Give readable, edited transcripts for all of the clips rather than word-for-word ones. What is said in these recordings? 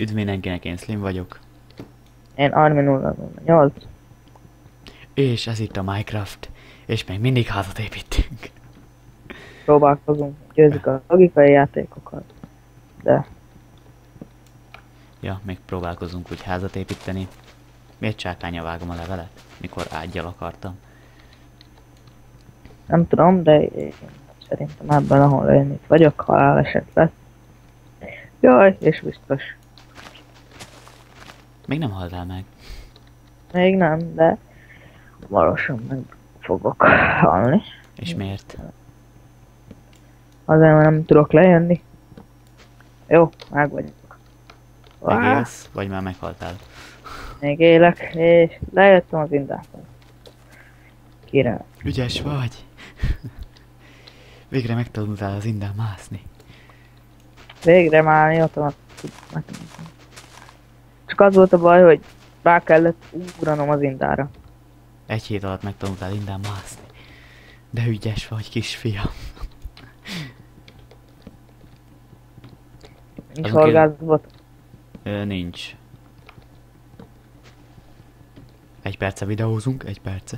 Üdv mindenkinek, én Slim vagyok. Én Armin 008. És ez itt a Minecraft. És még mindig házat építünk. Próbálkozunk, győzzük a logikai játékokat. De Ja, még próbálkozunk úgy házat építeni. Miért csákánnyal vágom a levelet? Mikor ággyal akartam. nem tudom, de én szerintem ebben, ahol én itt vagyok, haláleset lesz. Jaj, és biztos. Még nem haltál meg. Még nem, de valósan meg fogok halni. És miért? Azért, mert nem tudok lejönni. Jó, meg vagyok. Megélsz? Vagy már meghaltál? Még élek, és lejöttem az indától. Király. Ügyes vagy! Végre megtanultál az indán mászni. Végre már mióta csak az volt a baj, hogy rá kellett ugranom az indára. Egy hét alatt megtanultál indán mászni. De ügyes vagy, kisfiam. Nincs Azon kívül- horgászbot. Nincs. Egy perce videózunk, egy perce.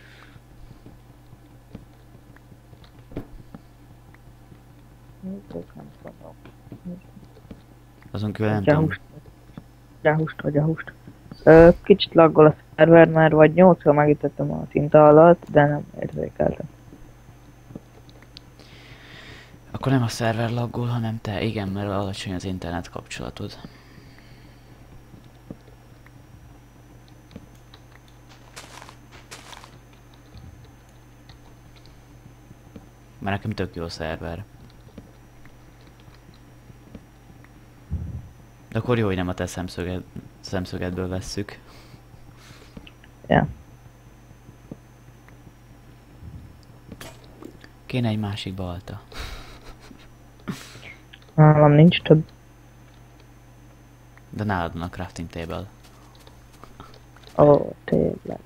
Azon kívül nem tudom. Gyahust. Kicsit laggol a szerver, mert vagy 8-szor megütöttem a tinta alatt, de nem érzékeltem. Akkor nem a szerver laggol, hanem te. Igen, mert alacsony az internet kapcsolatod. Mert nekem tök jó a szerver. De akkor jó, hogy nem a te szemszögedből vesszük. Ja. Kéne egy másik balta. Nálam nincs több. De nálad van a crafting table. Ó, tényleg.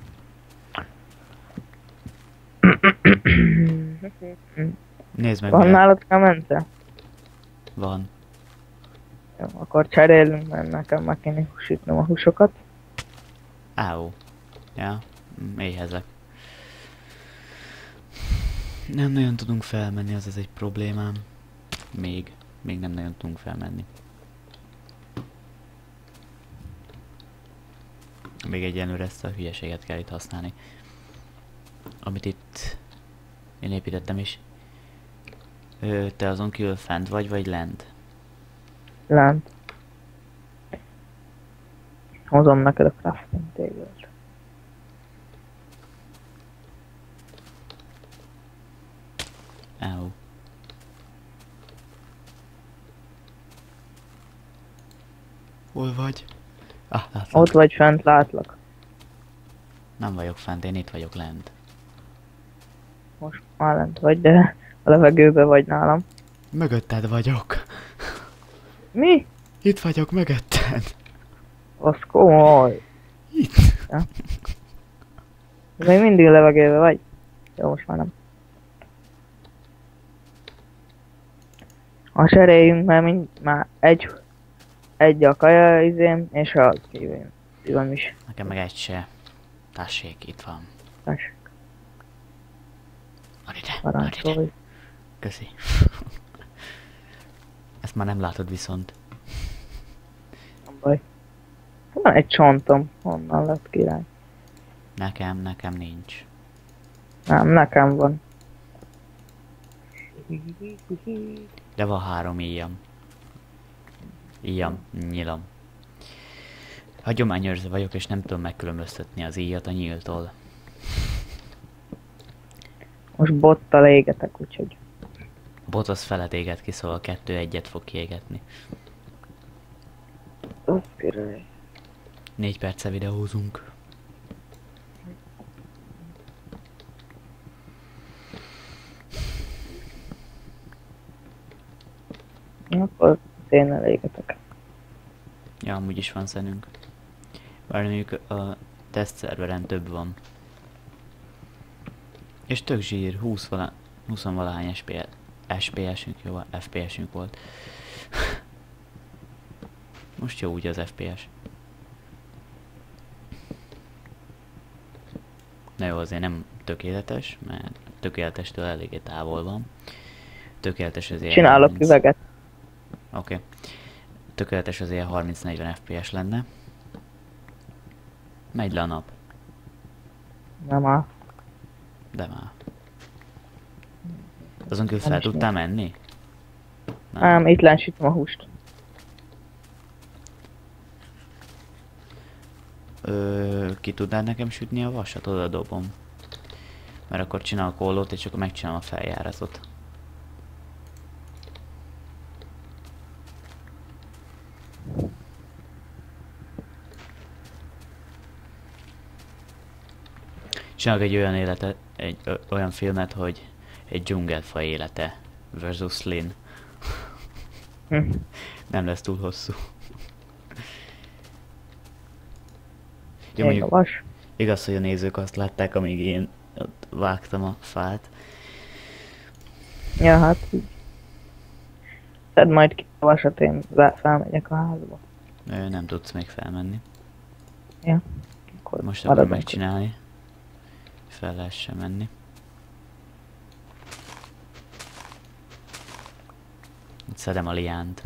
Nézd meg, Van milyen- nálad kemence? Van. Jó, akkor cserélünk, mert nekem meg kéne húsítnom a húsokat. Áó. Ja, éhezek. Nem nagyon tudunk felmenni, az egy problémám. Még nem nagyon tudunk felmenni. Még egyenlőre ezt a hülyeséget kell itt használni. Amit itt én építettem is. Te azon kívül fent vagy lent? Lent. Hozom neked a crafting table-t. Áó. Hol vagy? Ah, látlak. Ott vagy fent, látlak. Nem vagyok fent, én itt vagyok lent. Most már lent vagy, de a levegőbe vagy nálam. Mögötted vagyok. Mi? Itt vagyok mögötted. Az komoly. Itt. Ja. Még mindig a levegőbe vagy? Jó, most már nem. Ha cseréljünk, mert már egy a kaja izém, és a szívem is. Nekem meg egy se. Tessék, itt van. Tessék, Ad ide, ad ide. parancsolj. Köszi. Ezt már nem látod viszont. Nem baj. Van egy csontom, honnan lett király. Nekem nincs. Nem, nekem van. De van 3 íjam. Nyilam. Hagyományőrző vagyok, és nem tudom megkülönböztetni az íjat a nyíltól. Most bottal égetek, úgyhogy. A bot az felet éget ki, szóval 2-1-et fog kiégetni. Az király. 4 perce videózunk. Akkor szénnel égetek. Ja, amúgy is van szenünk. Bár mondjuk a teszt szerveren több van. És tök zsír, 20 valahány FPS-ünk, jó, FPS-ünk volt. Most jó úgy az FPS. Na jó, azért nem tökéletes, mert tökéletestől eléggé távol van. Tökéletes azért Csinálok üveget. Oké. Tökéletes azért 30-40 FPS lenne. Megy le a nap. Nem áll. De már. Azon kívül Nem fel is tudtál menni? Nem, itt lensítom a húst. Ki tudnád nekem sütni a vasat? Oda dobom. Mert akkor csinálok ollót, és akkor megcsinálom a feljáratot. Csinálok egy olyan életet, olyan filmet, hogy egy dzsungelfaj élete versus Lin. Nem lesz túl hosszú. Jó, Még a mondjuk, vas. igaz, hogy a nézők azt látták, amíg én ott vágtam a fát. Ja, hát így. Szedd majd ki a vasat, én felmegyek a házba. Nem tudsz még felmenni. Ja. Akkor Most akarom maradunk. megcsinálni. Fel lehessen menni. Itt szedem a liánt.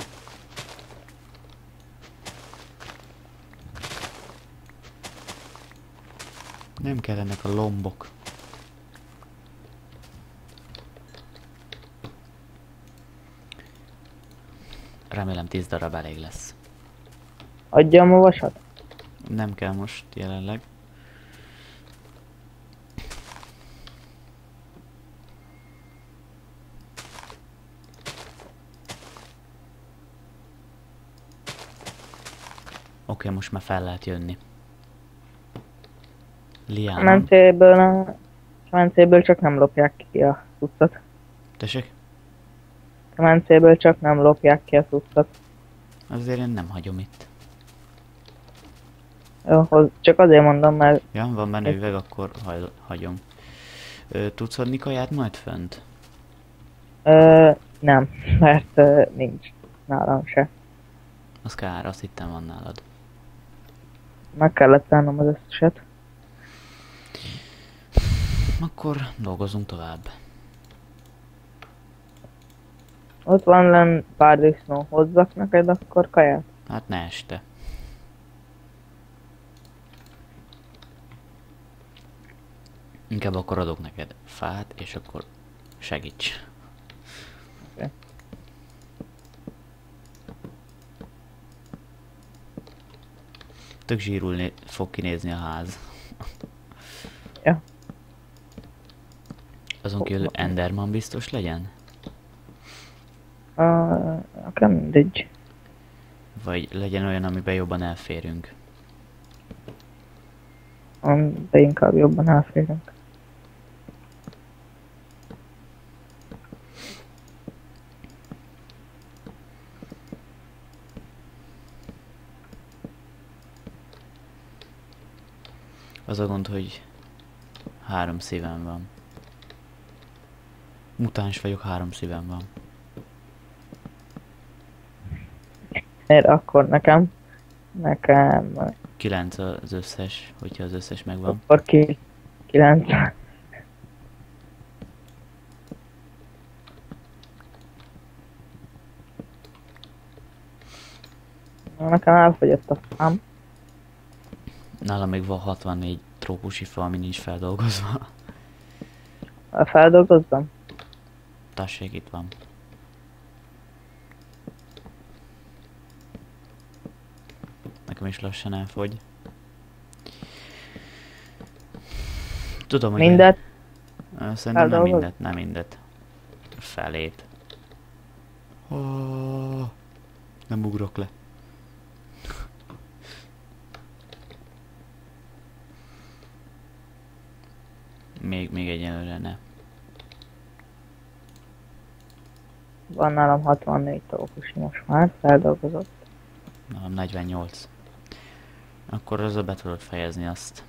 Nem kellenek a lombok. Remélem 10 darab elég lesz. Adjam a vasat? Nem kell most jelenleg. Oké, most már fel lehet jönni. Liánon. Kemencéből csak nem lopják ki a cuccot. Tessék? Kemencéből csak nem lopják ki a cuccot. Azért én nem hagyom itt. Jó, csak azért mondom, mert Ja, van benne üveg, akkor hagyom. Tudsz adni kaját majd fönt? nem, mert nincs nálam se. Az kár, azt hittem van nálad. Meg kellett tennem az összeset. Akkor dolgozunk tovább. Ott van lenn pár disznó, hozzak neked akkor kaját? Hát ne este. Inkább akkor adok neked fát, és akkor segíts. Oké. Tök zsírul fog kinézni a ház. Ja. Azon kívül Enderman biztos legyen? Nekem mindegy. Vagy legyen olyan, amiben jobban elférünk? De inkább jobban elférünk. Az a gond, hogy 3 szívem van. Mutáns vagyok, 3 szívem van. Miért akkor nekem? Nekem... 9 az összes, hogyha az összes megvan. Akkor 9. Nekem elfogyott a fám. Nálam még van 64 trópusi fa, ami nincs feldolgozva. Feldolgozzam? Tessék, itt van. Nekem is lassan elfogy. Tudom, hogy... Mindet? Szerintem nem Feldolgoz? mindet, nem mindet. Felét. Oh, nem ugrok le. Még egyenlőre ne. Van nálam 64 trópusi most már, feldolgozott. Nálam 48. Akkor azzal be tudod fejezni azt.